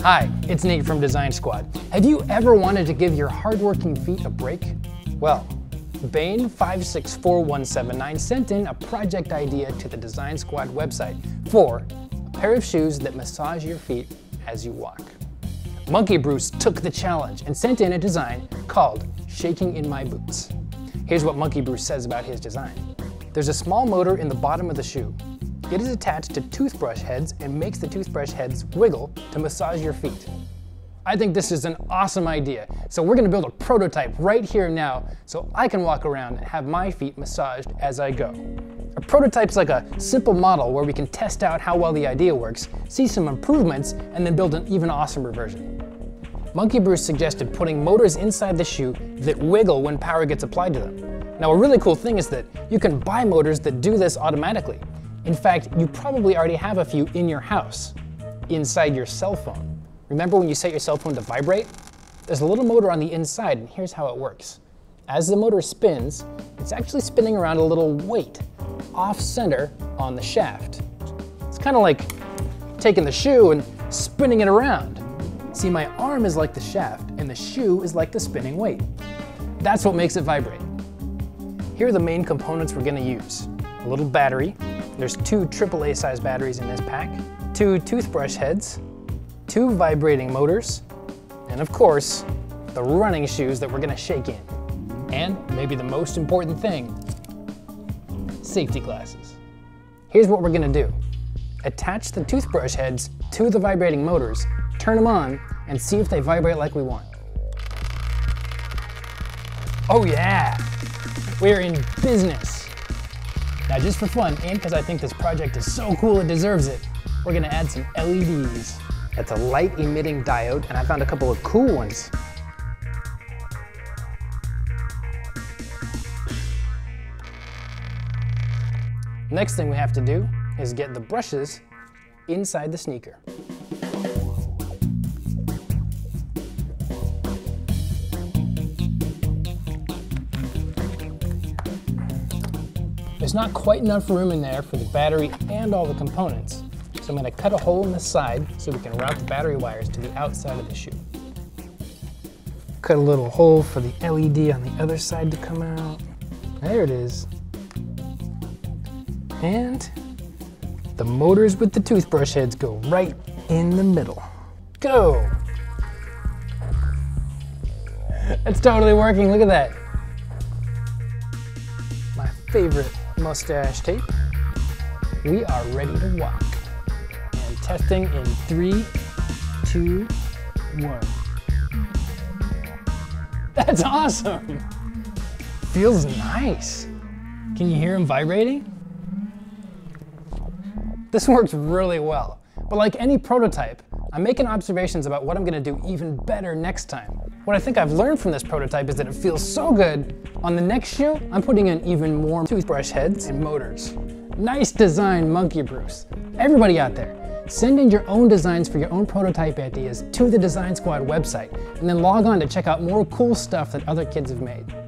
Hi, it's Nate from Design Squad. Have you ever wanted to give your hardworking feet a break? Well, Bane564179 sent in a project idea to the Design Squad website for a pair of shoes that massage your feet as you walk. Monkey Bruce took the challenge and sent in a design called Shaking in My Boots. Here's what Monkey Bruce says about his design. There's a small motor in the bottom of the shoe. It is attached to toothbrush heads and makes the toothbrush heads wiggle to massage your feet. I think this is an awesome idea, so we're gonna build a prototype right here now so I can walk around and have my feet massaged as I go. A prototype's like a simple model where we can test out how well the idea works, see some improvements, and then build an even awesomer version. Monkey Bruce suggested putting motors inside the shoe that wiggle when power gets applied to them. Now, a really cool thing is that you can buy motors that do this automatically. In fact, you probably already have a few in your house, inside your cell phone. Remember when you set your cell phone to vibrate? There's a little motor on the inside, and here's how it works. As the motor spins, it's actually spinning around a little weight off center on the shaft. It's kind of like taking the shoe and spinning it around. See, my arm is like the shaft, and the shoe is like the spinning weight. That's what makes it vibrate. Here are the main components we're gonna use. A little battery. There's 2 AAA size batteries in this pack, 2 toothbrush heads, 2 vibrating motors, and of course, the running shoes that we're gonna shake in. And maybe the most important thing, safety glasses. Here's what we're gonna do. Attach the toothbrush heads to the vibrating motors, turn them on, and see if they vibrate like we want. Oh yeah, we're in business. Now, just for fun, and because I think this project is so cool it deserves it, we're gonna add some LEDs. That's a light emitting diode, and I found a couple of cool ones. Next thing we have to do is get the brushes inside the sneaker. There's not quite enough room in there for the battery and all the components, so I'm going to cut a hole in the side so we can route the battery wires to the outside of the shoe. Cut a little hole for the LED on the other side to come out. There it is. And the motors with the toothbrush heads go right in the middle. Go! It's totally working, look at that. My favorite mustache tape. We are ready to walk. And testing in 3, 2, 1. That's awesome! Feels nice. Can you hear him vibrating? This works really well. But like any prototype, I'm making observations about what I'm gonna do even better next time. What I think I've learned from this prototype is that it feels so good. On the next shoe, I'm putting in even more toothbrush heads and motors. Nice design, Monkey Bruce. Everybody out there, send in your own designs for your own prototype ideas to the Design Squad website, and then log on to check out more cool stuff that other kids have made.